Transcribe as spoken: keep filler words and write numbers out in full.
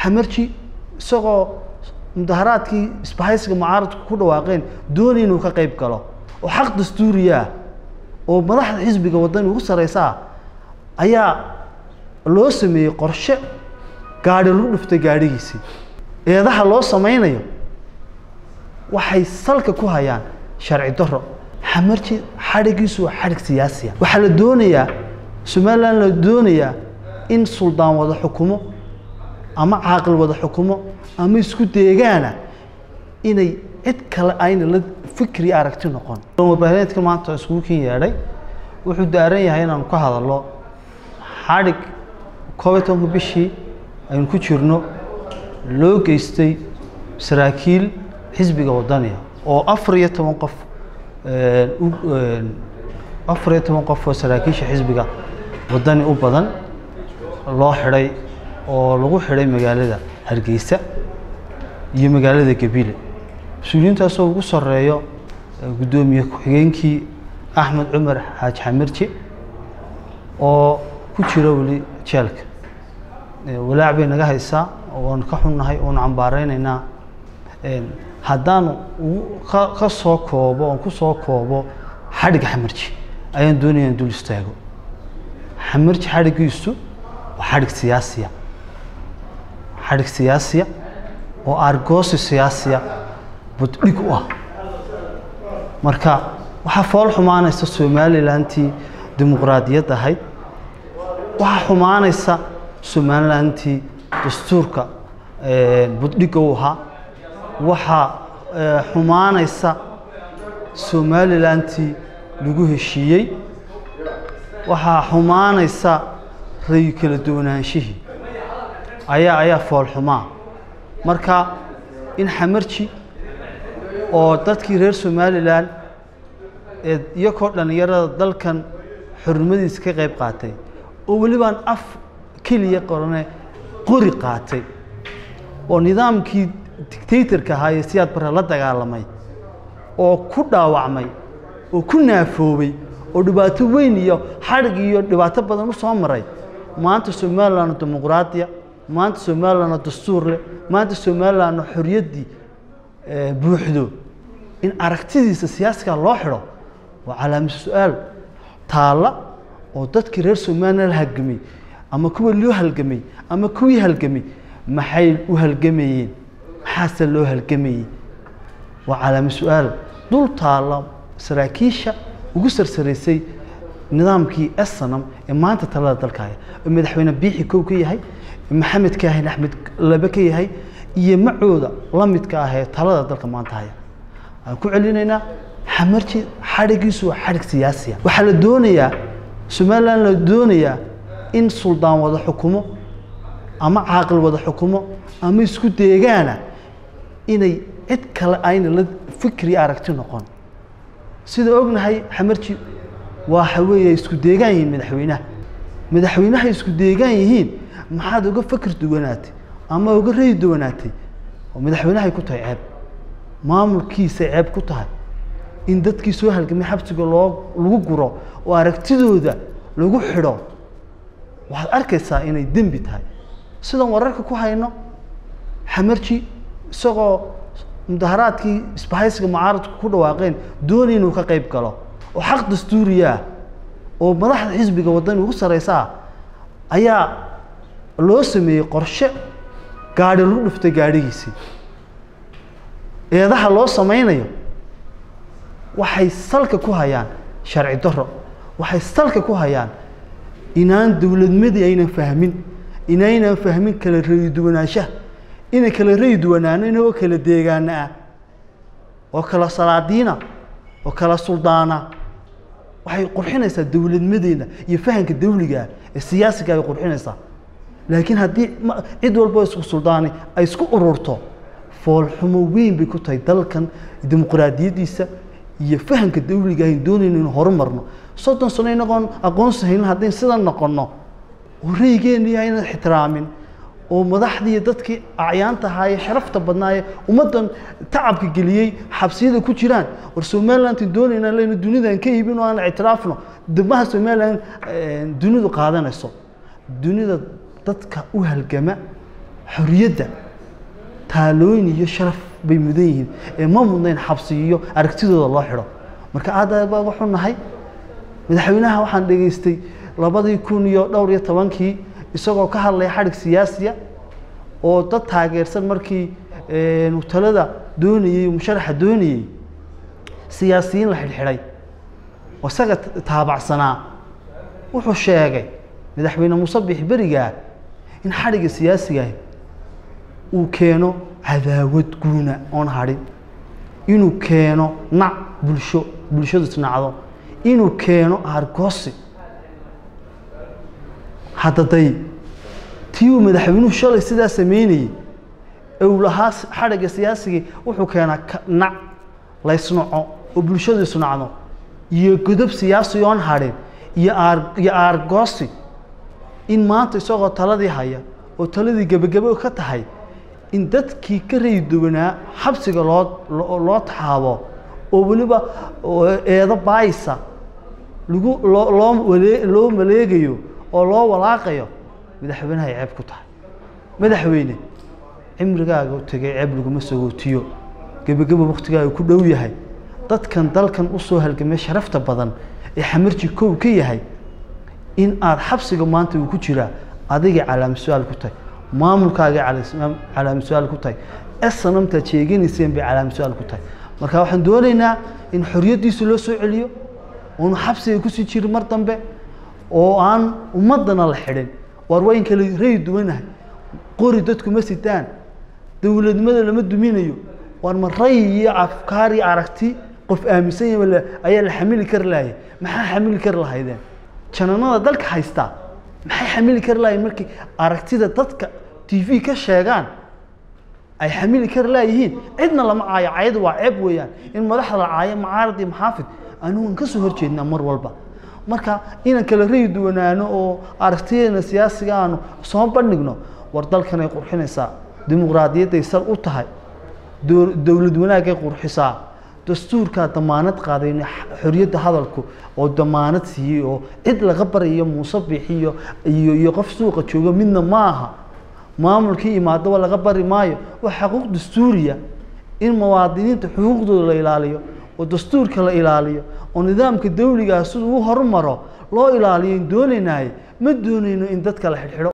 xamarji isagoo mudaharaadkii isbahaysiga mucaaradku ku dhawaaqeen doonay inuu ka qayb galo oo xaq dastuuri ah oo madaxda xisbiga wadani ugu sareysa ayaa loo sameeyay qorshe gaari lagu dhuftay gaarigiisii eedaha loo samaynayo waxay salka ku hayaan sharci darro xamarji xarigiisu waa xarig siyaasi ah waxa la doonayaa Somaliland la doonayaa in suldaan wada xukumo ama caaqil wada xukumo ama isku deegaana inay cid kale ayna la fikri aragti noqon warbaahinta maanta isku kin yeeray wuxuu daaran yahay inaan ka hadalno xarig koobatanka bishii aynu ku jirno loo geystay saraakiil xisbiga wadaniga oo afar iyo toban qof ee afar iyo toban qof oo saraakiisha xisbiga wadani u badan loo xiray oo lagu xiray magaalada Hargeysa iyo magaalada Gabiley suulintaas oo ugu sareeyo gudoomiye ku-xigeenkii Axmed Cumar Xaaji Xamarji oo ku jira wali jeelka walaac bay naga haysaa oo aan ka xunnahay oo aan cambaaraynayna een haddaan ka soo koobo oo ku soo koobo xarig xamarji ayaan doonayaa dul istaago xamarji xarigiisu waa xarig siyaasi ah xarig siyaasi ah oo argos siyaasi ah budhig u ah marka waxa fool xumaanaysa Somalilandtii dimuqraadiyad ahayd waxa xumaanaysa Somalilandtii dastuurka ee budhiga u ahaa waxa xumaanaysa Somalilandtii lagu heshiiyay waxa xumaanaysa ray kala duwanaanshihi ayaa ayaa fool xumaa marka in xamarji oo dadkii reer Somaliland ee iyagoo dhalinyarada dalkan xurmadiisa ka qayb qaatay oo waliba af kaliya qorane qori qaatay oo nidaamkii dictatorka ahaa ee siyaad barra la dagaalamay oo ku dhaawacmay oo ku naafoobay oo dhibaato weyn iyo xarig iyo dhibaato badan u soo maray maanta Somaliland dimuqraadiya maanta Somaliland dastuur leh maanta Somaliland xorriyadii ee buuxdo in aragtidiisa siyaasiga loo xiro waa calaamad su'aal taala oo dadkii reer Somaliland halgamay ama kuwa loo halgamay ama kuwii halgamay maxay u halgamayeen maxaa loo halgamayay waa calaamad su'aal dul taala saraakiisha ugu sarsareysay nidaamkii asnam ee maanta talada dalka ee madaxweyne biixi kow ka yahay maxamed kaahin axmed laba ka yahay iyo macooda lamidka ah ee talada dalka maanta haya aan ku celinaynaa xamarji xarigiisu waa xarig siyaasi ah waxa la doonayaa Somaliland la doonayaa in suldaan wada xukumo ama caaqil wada xukumo ama isku deegaana inay cid kale ayna la fikri aragti noqon sida ognahay xamarji waa xaweeye isku deegaan yihiin madaxweynaha madaxweynaha isku deegaan yihiin maxaad uga fikir duwanaatay ama uga reey duwanaatay oo madaxweynaha ku tahay ceeb maamulkiisa ceeb ku tahay in dadkii soo halgamay xabsiga loo lagu guro oo aragtidooda lagu xidho waxaad arkaysaa inay dambi tahay sidan wararka ku hayno xamarji isagoo mudaharaadkii isbahaysiga mucaaradku ku dhawaaqeen doonay inuu ka qayb galo oo xaq dastuuri ah oo madaxda xisbiga wadani ugu sareysa ayaa loo sameeyay qorshe gaari lagu dhuftay gaarigiisii eedaha loo samaynayo waxay salka ku hayaan sharci darro waxay salka ku hayaan inaan dawladnimada aynan fahmin inaynan fahmin kala reey duwanaanshaha inay kala reey duwanaano inoo kala deegaana oo kala salaadiina oo kala suldaana waxay qurxinaysaa dawladnimadeena iyo fahanka dawliga ee siyaasiga ay qurxinaysaa laakiin haddii cid walba isku suldaani ay isku ururto fool xumo weyn bay ku tahay dalkan dimuqraadiyadiisa iyo fahanka dawliga ay doonayeen in horumarno soddon sano inagoo aqoonsi haynin haddii sidan noqono wareegeena ayna ixtiraamin oo madaxdii dadkii acyaanta ahaa ee sharafta badnaa ee ummadan tacabka geliyay xabsiyada ku jiraan war Somaliland doonayna leena dunidan ka iibin oo aan ictiraafno dibmaha Somaliland dunidu qaadanayso dunida dadka u halgama xorriyadda taalooyin iyo sharaf bay mudan yihiin ee ma mudnayn xabsi iyo aragtidooda loo xidho marka aad baa waxu nahay madaxweynaha waxaan dhageystay labadii kun iyo dhowr iyo tobankii isagoo ka hadlay xarig siyaasiya oo dad taageersan markii ee talada doonayay musharaxa doonayay siyaasiyiin la xidhxidhay oo saga taabacsanaa wuxuu sheegay madaxweyne Muuse Biixi beriga in xariga siyaasiga uu keeno cadaawad guuna oon harin inuu keeno nac bulsho bulshadu isnacdo inuu keeno argoosi hadaday tii madaxweynuhu shalay sidaa sameeyay oo lahaa xariga siyaasiga wuxuu keenaa nac la isnaco oo bulshadu isnacdo iyo godob siyaasi oon harin iyo ar iyo argoosi in maanta isagoo taladii haya oo taladii gabagabo ka tahay in dadkii ka reeyduwanaa xabsiga loo loo taxaabo oo waliba eedo baaysa lagu loo loo maleegayo oo loo walaaqayo madaxweynaha ceeb ku tahay madaxweyne cimrigaaga u tagay ceeb lagu ma sagootiyo gabagabo waqtigaaga ku dhow yahay dadkan dalkan u soo halgamay sharafta badan ee xamarji koow ka yahay in aad xabsiga maanta uu ku jira adiga calaam su'aal ku tahay maamulkaaga calaam su'aal ku tahay asnamta jeeganayeen bi calaam su'aal ku tahay marka waxaan doonaynaa in xorriyadiisa loo soo celiyo oo xabsiga ku sii jiro mar dambe oo aan ummadana la xidhin war weyn kale reey duwanahay qori dadku ma sitaan dawladnimada lama duminayo war ma ray iyo afkaar iyo aragti qof aaminsan yahay ayaa la xamili kar laayay maxaa xamili kar lahaydeen jananada dalka haysta maxay xamili kar laayeen markii aragtida dadka T V ka sheegaan ay xamili kar laayihiin cidna lama aayo ayad waa ceeb weeyaan in madaxda la aayo mucaarad iyo muxaafid aanu ka soo horjeednaa mar walba marka inaan kala reey duwanaano oo aragtiyada siyaasiga aanu soo bandhigno war dalkan ay qurxinaysaa dimuqraadiyadda ay sal u tahay dawlad wanaag ay qurxisaa dastuurka damaanad qaaday xorriyadda hadalku oo damaanad siiyay oo cid laga barayo Muuse Biixi iyo iyo qof suuqa jooga midna maaha maamulkii imaado laga bari maayo waxa xuquuq dastuuriya in muwaadiniinta xuquuqdooda la ilaaliyo oo dastuurka la ilaaliyo oo nidaamka dawliga ah sidoo uu horumaro loo ilaaliyo doonaynaay ma doonayno in dadka la xidhxidho